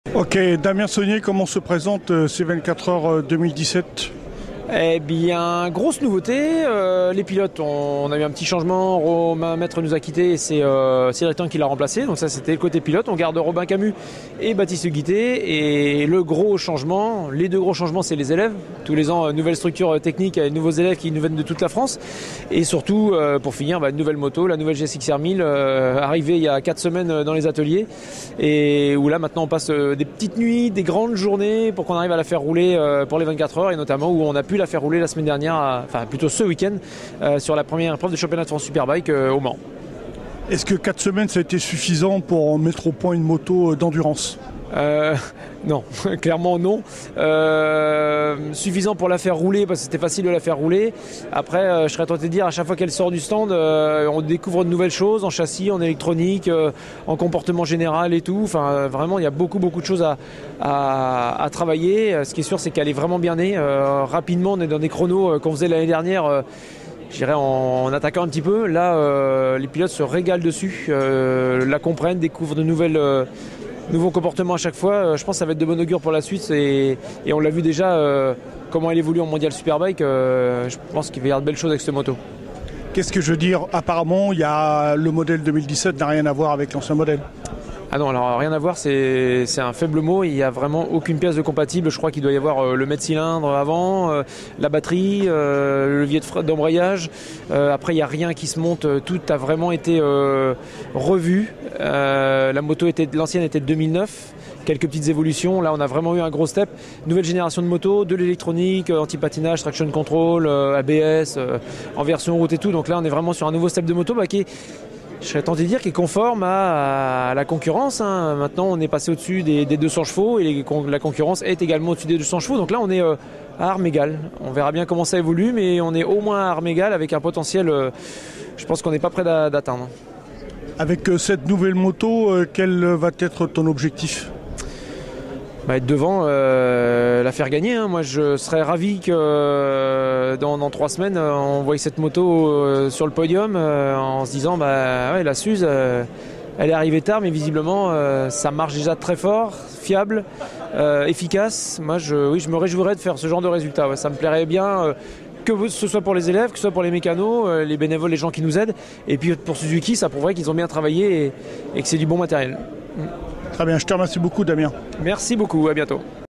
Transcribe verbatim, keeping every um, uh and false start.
Ok, Damien Saunier, comment se présente euh, ces vingt-quatre heures deux mille dix-sept? Eh bien, grosse nouveauté, euh, les pilotes, on, on a eu un petit changement, Romain Maître nous a quittés et c'est euh, Cédric Tan qui l'a remplacé, donc ça c'était le côté pilote, on garde Robin Camus et Baptiste Guité, et le gros changement, les deux gros changements c'est les élèves, tous les ans nouvelle structure technique, nouveaux élèves qui nous viennent de toute la France, et surtout euh, pour finir, bah, une nouvelle moto, la nouvelle G S X R mille, euh, arrivée il y a quatre semaines dans les ateliers, et où là maintenant on passe euh, des petites nuits, des grandes journées pour qu'on arrive à la faire rouler euh, pour les vingt-quatre heures, et notamment où on a pu la faire rouler la semaine dernière, à, enfin plutôt ce week-end, euh, sur la première épreuve du championnat de France Superbike euh, au Mans. Est-ce que quatre semaines ça a été suffisant pour mettre au point une moto d'endurance? Euh, non, clairement non. Euh, suffisant pour la faire rouler parce que c'était facile de la faire rouler. Après, euh, je serais tenté de dire à chaque fois qu'elle sort du stand, euh, on découvre de nouvelles choses en châssis, en électronique, euh, en comportement général et tout. Enfin, vraiment, il y a beaucoup beaucoup de choses à, à, à travailler. Ce qui est sûr, c'est qu'elle est vraiment bien née. Euh, rapidement, on est dans des chronos euh, qu'on faisait l'année dernière. Euh, Je dirais en, en attaquant un petit peu. Là, euh, les pilotes se régalent dessus, euh, la comprennent, découvrent de nouvelles, euh, nouveaux comportements à chaque fois. Euh, je pense que ça va être de bon augure pour la suite. Et, et on l'a vu déjà, euh, comment elle évolue en Mondial Superbike. Euh, je pense qu'il va y avoir de belles choses avec cette moto. Qu'est-ce que je veux dire? Apparemment, il y a le modèle deux mille dix-sept n'a rien à voir avec l'ancien modèle. Ah non, alors rien à voir, c'est, c'est un faible mot, il n'y a vraiment aucune pièce de compatible. Je crois qu'il doit y avoir euh, le mètre-cylindre avant, euh, la batterie, euh, le levier de fra- d'embrayage. Euh, après, il n'y a rien qui se monte, tout a vraiment été euh, revu. Euh, la moto était, l'ancienne était de deux mille neuf. Quelques petites évolutions, là on a vraiment eu un gros step. Nouvelle génération de motos, de l'électronique, euh, anti-patinage, traction control, euh, A B S, euh, en version route et tout. Donc là on est vraiment sur un nouveau step de moto bah, qui est, je serais tenté de dire, qui est conforme à, à la concurrence. Hein. Maintenant on est passé au-dessus des, des deux cents chevaux et les, la concurrence est également au-dessus des deux cents chevaux. Donc là on est euh, à armes égales. On verra bien comment ça évolue, mais on est au moins à armes égales avec un potentiel, euh, je pense qu'on n'est pas prêt d'a, d'atteindre. Avec euh, cette nouvelle moto, euh, quel va être ton objectif? Bah, être devant, euh, la faire gagner. Hein. Moi, je serais ravi que euh, dans, dans trois semaines, euh, on voie cette moto euh, sur le podium euh, en se disant, bah ouais, la Suze, euh, elle est arrivée tard, mais visiblement, euh, ça marche déjà très fort, fiable, euh, efficace. Moi, je, oui, je me réjouirais de faire ce genre de résultat. Ouais. Ça me plairait bien. Euh, que ce soit pour les élèves, que ce soit pour les mécanos, euh, les bénévoles, les gens qui nous aident. Et puis pour Suzuki, ça prouverait qu'ils ont bien travaillé et, et que c'est du bon matériel. Très bien, je te remercie beaucoup Damien. Merci beaucoup, à bientôt.